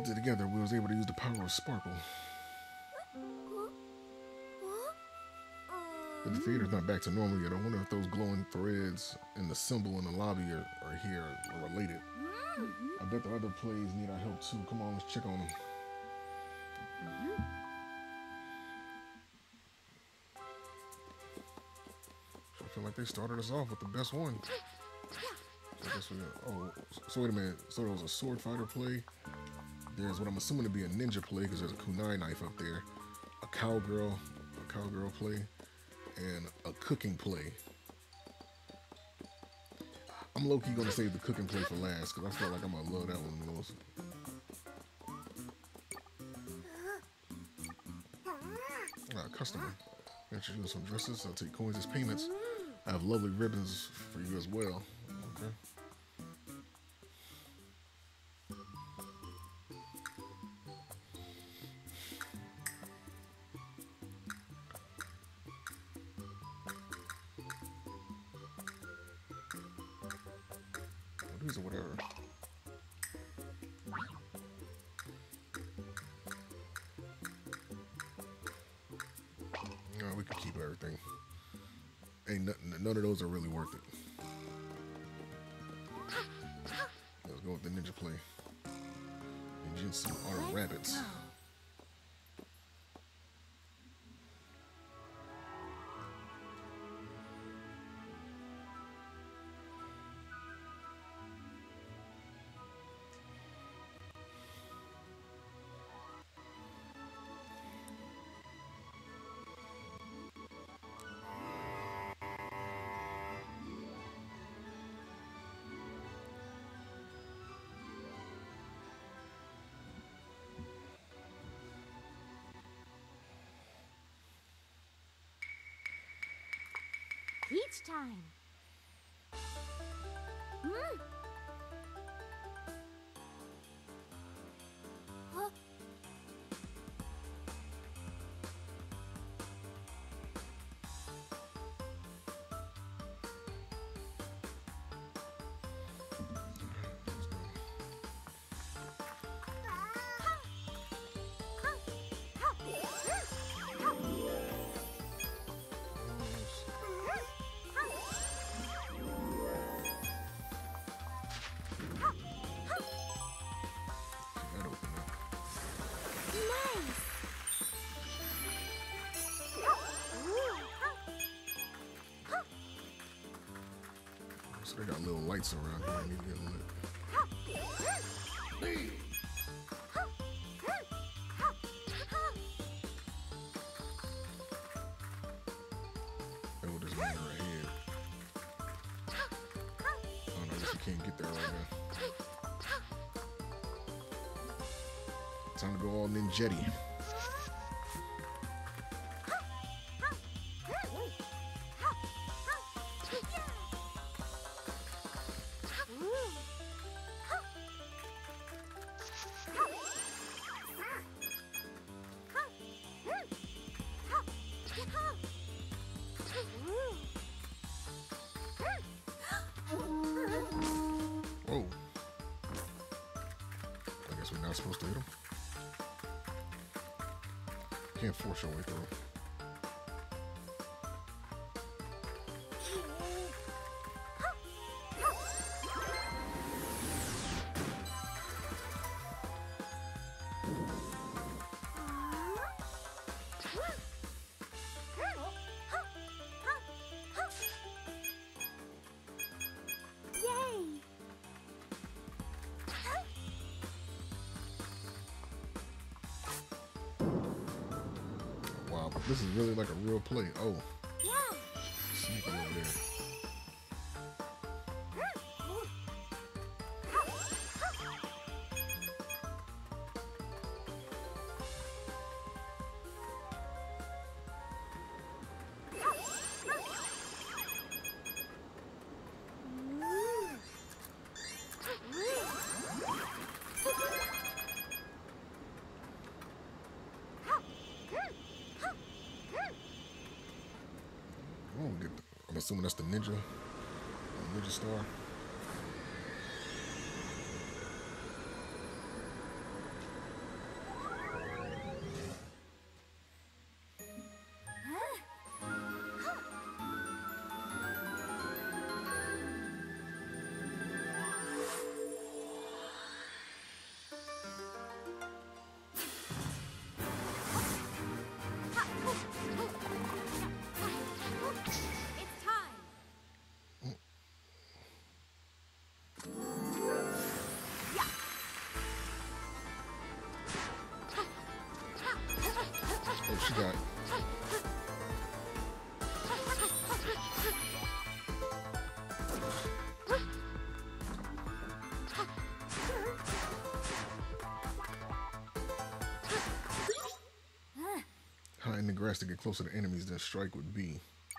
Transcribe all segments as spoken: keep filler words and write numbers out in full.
did it together, we was able to use the power of Sparkle. But the theater's not back to normal yet. I wonder if those glowing threads and the symbol in the lobby are, are here or related. I bet the other plays need our help too. Come on, let's check on them. So I feel like they started us off with the best one. So I guess we got, oh, so wait a minute. So there was a sword fighter play. There's what I'm assuming to be a ninja play because there's a kunai knife up there. A cowgirl, a cowgirl play, and a cooking play. I'm low-key gonna save the cooking play for last because I feel like I'm gonna love that one the most. Ah, customer. Introduce some dresses. I'll take coins as payments. I have lovely ribbons for you as well. Okay. These or whatever. No, we can keep everything. Ain't nothing, none of those are really worth it. Let's go with the ninja play. Ninjutsu are rabbits. Each time. Mm. Huh? So they got little lights around here. I need to get lit. Oh, this man right here. Oh no, I guess you can't get there right now. Time to go all ninjetti. Whoa. I guess we're not supposed to hit him. Can't force your way through. Wow, but this is really like a real play. Oh, Yeah. sneaking over there. Oh, get the, I'm assuming that's the ninja, ninja star. you got? Hide in the grass to get closer to enemies than strike with B.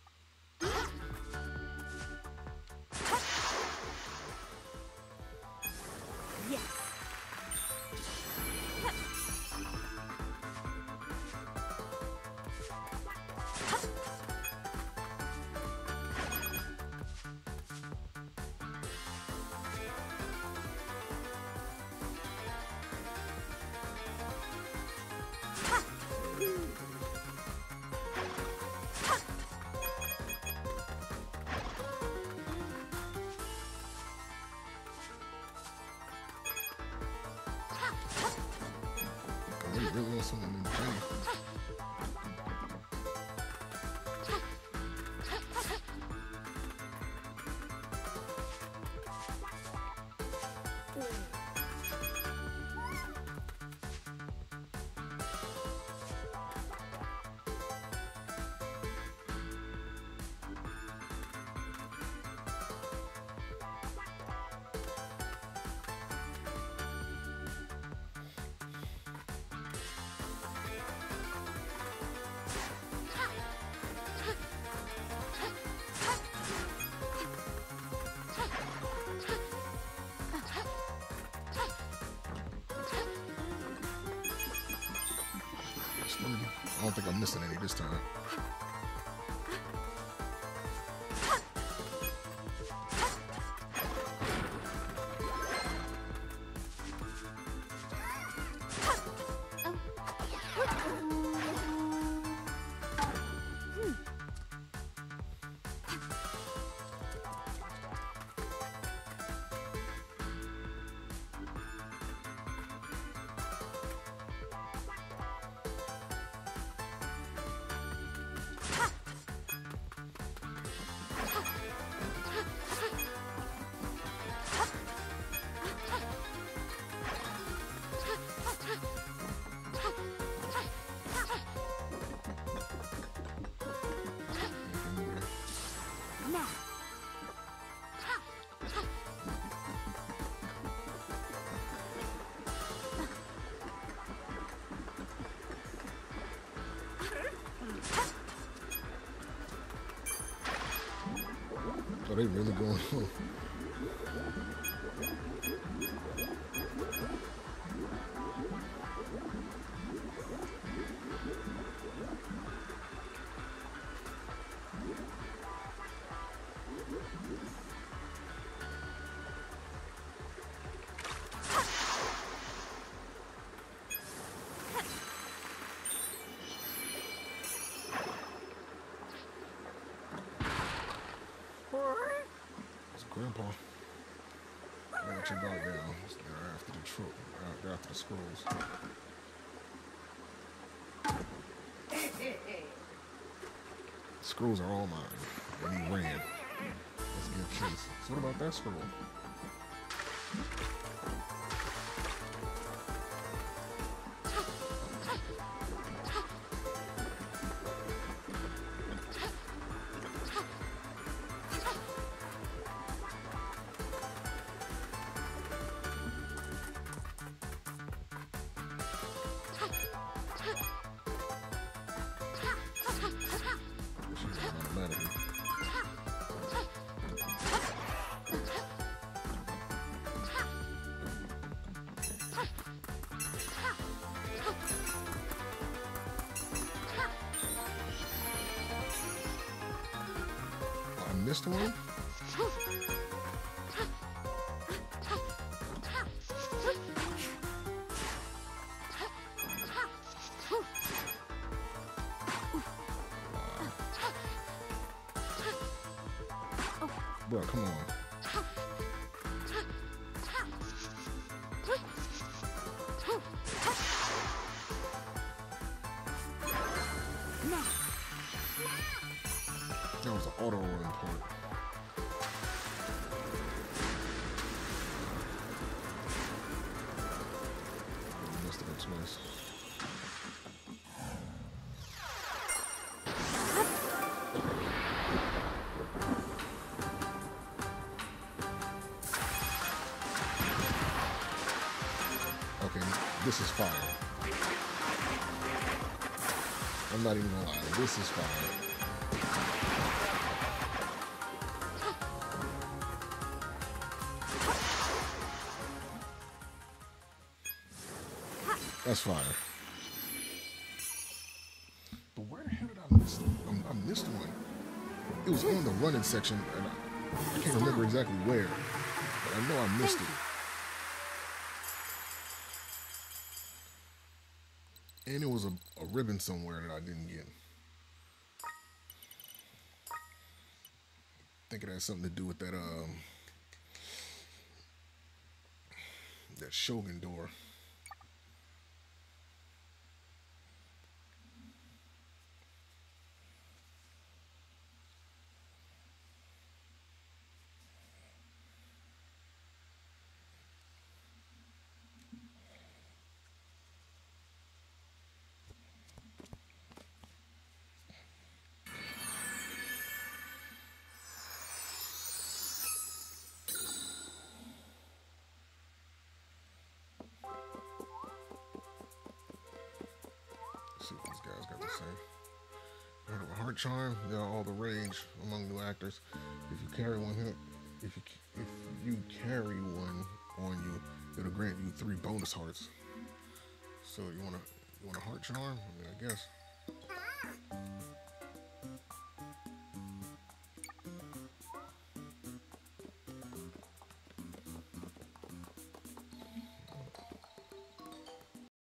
Really want something in the I don't think I'm missing any this time. Are they really going on? Grandpa. I'll let you dog down. They're after the tro uh, they're after the scrolls. Scrolls are all mine. And he ran. Let's give chase. So what about that scroll? Missed one? Bro, come on. That was an auto rolling point. Missed it twice. this is fire. I'm not even gonna lie, this is fire. That's fire. But where the hell did I miss? I, I missed one. It was on the running section, and I, I can't remember exactly where, but I know I missed it. And it was a, a ribbon somewhere that I didn't get. I think it has something to do with that um that Shogun door. Let's see what these guys got to say. Heard of a heart charm? Yeah, all the rage among new actors. If you carry one hit, if you if you carry one on you, it'll grant you three bonus hearts. So you wanna you want a heart charm? I mean, I guess.